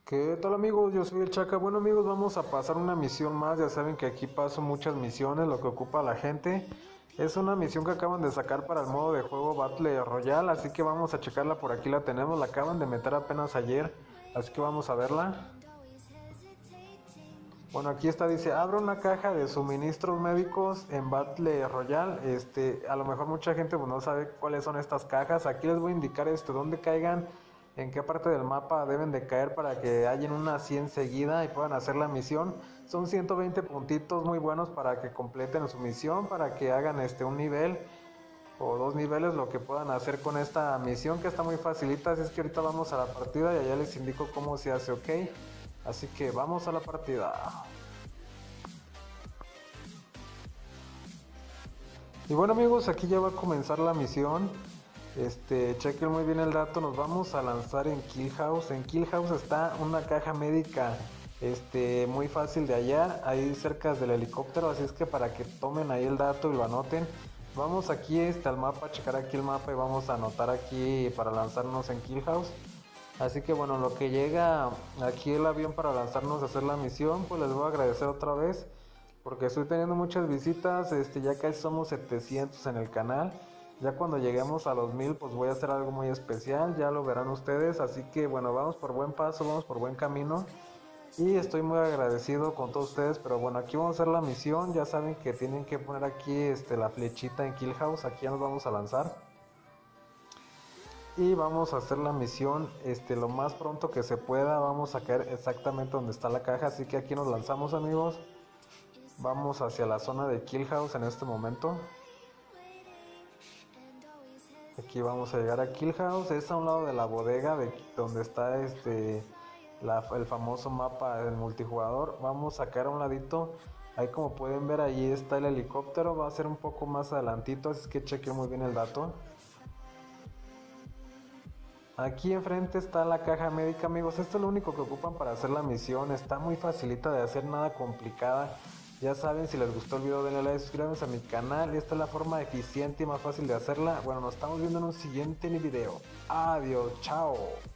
¿Qué tal amigos? Yo soy el Chaca. Bueno amigos, vamos a pasar una misión más. Ya saben que aquí paso muchas misiones, lo que ocupa la gente. Es una misión que acaban de sacar para el modo de juego Battle Royale, así que vamos a checarla. Por aquí la tenemos, la acaban de meter apenas ayer, así que vamos a verla. Bueno, aquí está, dice, abre una caja de suministros médicos en Battle Royale. A lo mejor mucha gente pues, no sabe cuáles son estas cajas. Aquí les voy a indicar dónde caigan, en qué parte del mapa deben de caer para que hayan una así enseguida y puedan hacer la misión. Son 120 puntitos muy buenos para que completen su misión, para que hagan un nivel o dos niveles, lo que puedan hacer con esta misión, que está muy facilita. Así es que ahorita vamos a la partida y allá les indico cómo se hace, ok. Así que vamos a la partida. Y bueno amigos, aquí ya va a comenzar la misión. Chequen muy bien el dato. Nos vamos a lanzar en Kill House. En Kill House está una caja médica muy fácil de hallar, ahí cerca del helicóptero, así es que para que tomen ahí el dato y lo anoten. Vamos aquí al mapa, a checar aquí el mapa y vamos a anotar aquí para lanzarnos en Kill House. Así que bueno, lo que llega aquí el avión para lanzarnos a hacer la misión, pues les voy a agradecer otra vez porque estoy teniendo muchas visitas. Ya casi somos 700 en el canal. Ya cuando lleguemos a los 1000 pues voy a hacer algo muy especial, ya lo verán ustedes. Así que bueno, vamos por buen paso, vamos por buen camino y estoy muy agradecido con todos ustedes. Pero bueno, aquí vamos a hacer la misión. Ya saben que tienen que poner aquí la flechita en Kill House. Aquí ya nos vamos a lanzar y vamos a hacer la misión lo más pronto que se pueda. Vamos a caer exactamente donde está la caja, así que aquí nos lanzamos amigos. Vamos hacia la zona de Kill House en este momento. Aquí vamos a llegar a Kill House. Es a un lado de la bodega de donde está el famoso mapa del multijugador. Vamos a caer a un ladito. Ahí como pueden ver, ahí está el helicóptero. Va a ser un poco más adelantito, así que chequen muy bien el dato. Aquí enfrente está la caja médica amigos. Esto es lo único que ocupan para hacer la misión. Está muy facilita de hacer, nada complicada. Ya saben, si les gustó el video denle like, suscríbanse a mi canal. Y esta es la forma eficiente y más fácil de hacerla. Bueno, nos estamos viendo en un siguiente video. Adiós, chao.